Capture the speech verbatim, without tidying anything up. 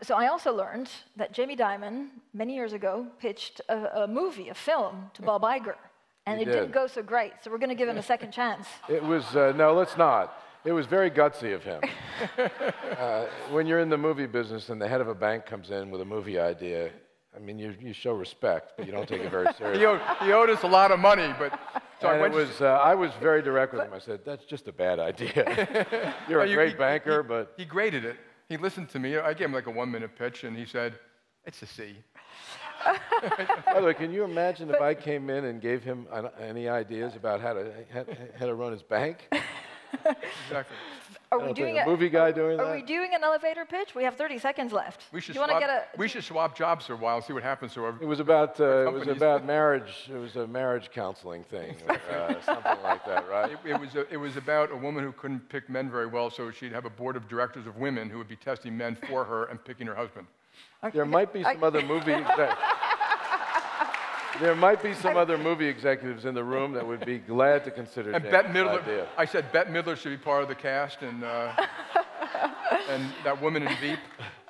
so I also learned that Jamie Dimon, many years ago, pitched a, a movie, a film, to Bob Iger. And He it did. didn't go so great, so we're going to give him a second chance. It was, uh, no, let's not. It was very gutsy of him. uh, when you're in the movie business and the head of a bank comes in with a movie idea, I mean, you, you show respect, but you don't take it very seriously. He owed, he owed us a lot of money, but... So I, and went it was, uh, I was very direct with him. I said, that's just a bad idea. You're No, a you- great he- banker, he, but... He graded it. He listened to me. I gave him like a one-minute pitch, and he said, it's a C. By the way, can you imagine if I came in and gave him an, any ideas about how to, how, how to run his bank? Exactly. Are I we don't doing think a a, movie guy doing Are that? we doing an elevator pitch? We have thirty seconds left. We should, you want to swap, get a? we should swap jobs for a while and see what happens. So It was about uh, it was companies- about marriage. It was a marriage counseling thing, or, uh, something like that, right? It, it, was a, it was about a woman who couldn't pick men very well, so she'd have a board of directors of women who would be testing men for her and picking her husband. There might be some I- other movie. Exec- there might be some other movie executives in the room that would be glad to consider And James' Bette Midler, idea. I said Bette Midler should be part of the cast, and, uh, and that woman in Veep.